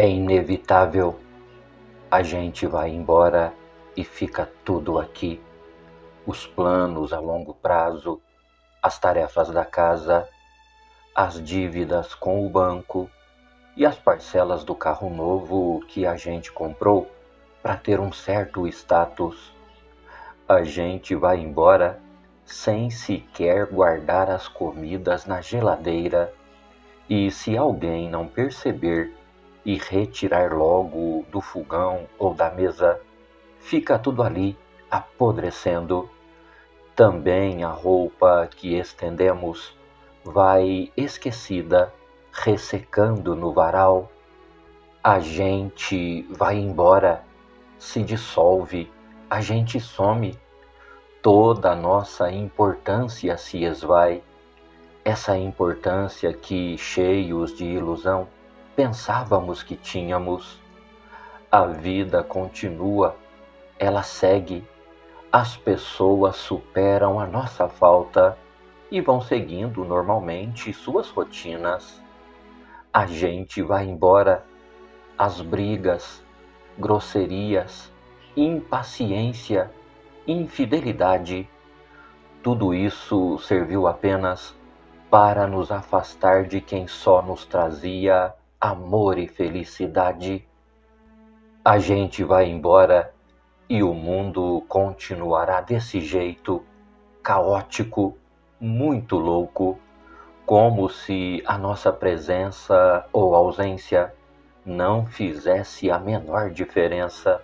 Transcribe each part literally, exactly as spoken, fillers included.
É inevitável, a gente vai embora e fica tudo aqui. Os planos a longo prazo, as tarefas da casa, as dívidas com o banco e as parcelas do carro novo que a gente comprou para ter um certo status. A gente vai embora sem sequer guardar as comidas na geladeira e, se alguém não perceber e retirar logo do fogão ou da mesa, fica tudo ali apodrecendo. Também a roupa que estendemos vai esquecida, ressecando no varal. A gente vai embora, se dissolve, a gente some. Toda a nossa importância se esvai. Essa importância que, cheios de ilusão, pensávamos que tínhamos. A vida continua, ela segue. As pessoas superam a nossa falta e vão seguindo normalmente suas rotinas. A gente vai embora, as brigas, grosserias, impaciência, infidelidade, tudo isso serviu apenas para nos afastar de quem só nos trazia amor e felicidade. A gente vai embora e o mundo continuará desse jeito, caótico, muito louco, como se a nossa presença ou ausência não fizesse a menor diferença.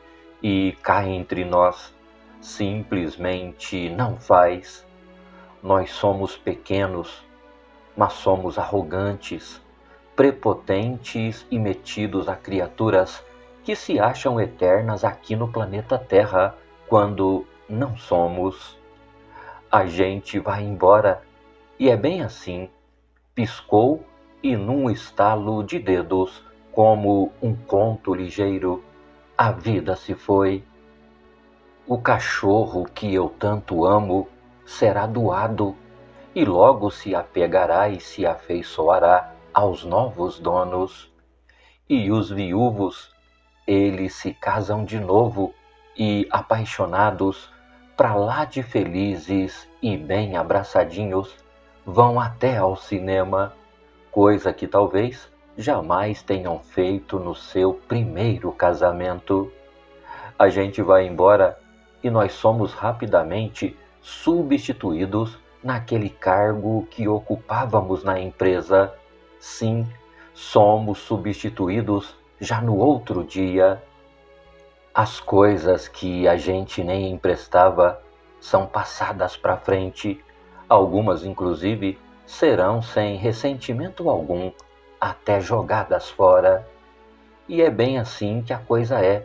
E cá entre nós, simplesmente não faz. Nós somos pequenos, mas somos arrogantes, prepotentes e metidos a criaturas que se acham eternas aqui no planeta Terra, quando não somos. A gente vai embora, e é bem assim, piscou e num estalo de dedos, como um conto ligeiro, a vida se foi. O cachorro que eu tanto amo será doado e logo se apegará e se afeiçoará aos novos donos. E os viúvos, eles se casam de novo e, apaixonados, pra lá de felizes e bem abraçadinhos, vão até ao cinema, coisa que talvez jamais tenham feito no seu primeiro casamento. A gente vai embora e nós somos rapidamente substituídos naquele cargo que ocupávamos na empresa. Sim, somos substituídos já no outro dia. As coisas que a gente nem emprestava são passadas para frente. Algumas, inclusive, serão sem ressentimento algum, até jogadas fora. E é bem assim que a coisa é.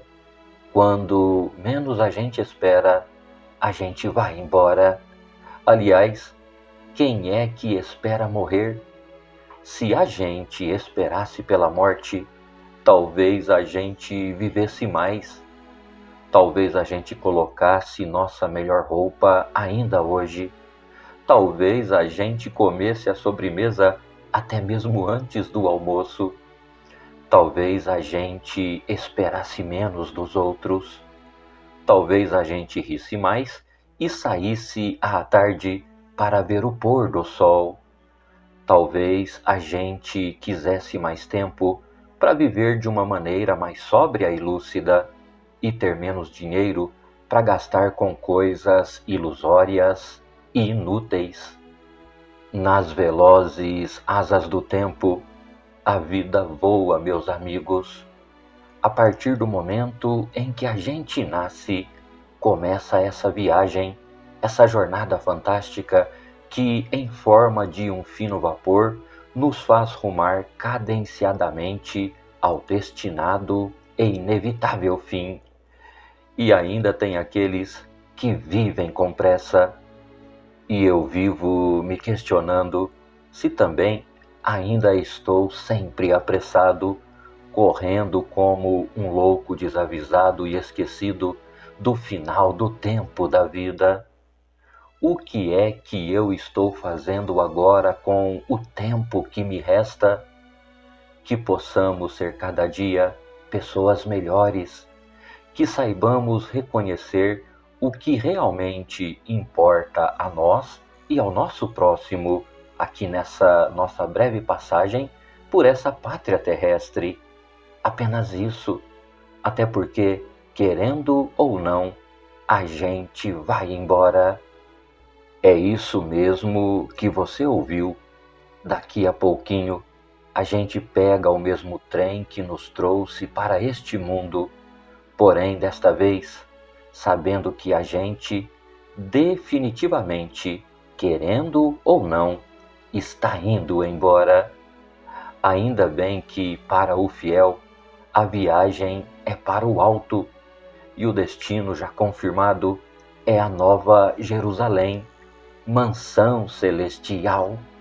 Quando menos a gente espera, a gente vai embora. Aliás, quem é que espera morrer? Se a gente esperasse pela morte, talvez a gente vivesse mais. Talvez a gente colocasse nossa melhor roupa ainda hoje. Talvez a gente comesse a sobremesa até mesmo antes do almoço. Talvez a gente esperasse menos dos outros. Talvez a gente risse mais e saísse à tarde para ver o pôr do sol. Talvez a gente quisesse mais tempo para viver de uma maneira mais sóbria e lúcida e ter menos dinheiro para gastar com coisas ilusórias e inúteis. Nas velozes asas do tempo, a vida voa, meus amigos. A partir do momento em que a gente nasce, começa essa viagem, essa jornada fantástica que, em forma de um fino vapor, nos faz rumar cadenciadamente ao destinado e inevitável fim. E ainda tem aqueles que vivem com pressa. E eu vivo me questionando se também ainda estou sempre apressado, correndo como um louco desavisado e esquecido do final do tempo da vida. O que é que eu estou fazendo agora com o tempo que me resta? que possamos ser cada dia pessoas melhores, que saibamos reconhecer o que realmente importa a nós e ao nosso próximo aqui nessa nossa breve passagem por essa pátria terrestre. Apenas isso, até porque, querendo ou não, a gente vai embora. É isso mesmo que você ouviu. Daqui a pouquinho, a gente pega o mesmo trem que nos trouxe para este mundo, porém, desta vez, sabendo que a gente, definitivamente, querendo ou não, está indo embora. Ainda bem que, para o fiel, a viagem é para o alto e o destino já confirmado é a Nova Jerusalém, mansão celestial.